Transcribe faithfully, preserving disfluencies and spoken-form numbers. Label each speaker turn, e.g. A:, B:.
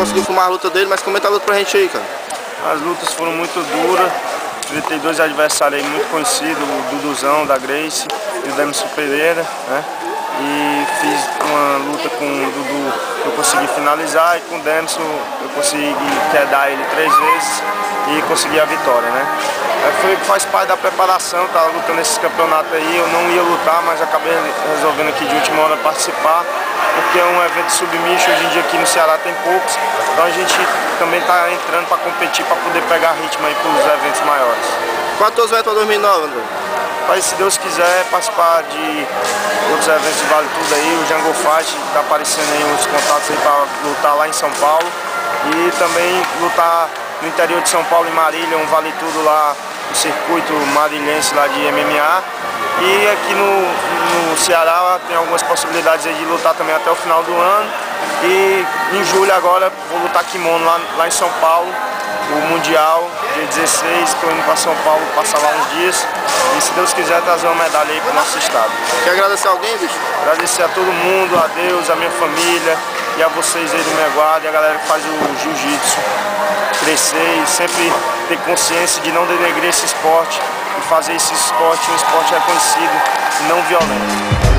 A: conseguiu filmar a luta dele, mas comenta a luta pra gente aí, cara.
B: As lutas foram muito duras. Enfrentei dois adversários aí muito conhecidos, o Duduzão da Gracie e o Demerson Pereira, né? E fiz uma luta com o Dudu que eu consegui finalizar, e com o Demerson eu consegui quedar ele três vezes e consegui a vitória, né? Foi faz parte da preparação, estava lutando nesses campeonatos aí, eu não ia lutar, mas acabei resolvendo aqui de última hora participar, porque é um evento submisso, hoje em dia aqui no Ceará tem poucos, então a gente também está entrando para competir, para poder pegar ritmo aí para os eventos maiores.
A: Quantos eventos para dois mil e nove, André?
B: Mas se Deus quiser participar de outros eventos de Vale Tudo aí, o Jungle Fight está aparecendo aí uns contatos aí para lutar lá em São Paulo, e também lutar no interior de São Paulo, em Marília, um Vale Tudo lá, o circuito marilhense lá de M M A. E aqui no, no Ceará tem algumas possibilidades aí de lutar também até o final do ano. E em julho agora vou lutar kimono lá, lá em São Paulo, o Mundial, dia dezesseis, estou indo para São Paulo passar lá uns dias. E se Deus quiser trazer uma medalha aí para o nosso estado.
A: Quer agradecer alguém, bicho?
B: Agradecer a todo mundo, a Deus, a minha família e a vocês aí do meu guarda e a galera que faz o jiu-jitsu crescer e sempre ter consciência de não denegrir esse esporte e fazer esse esporte um esporte reconhecido e não violento.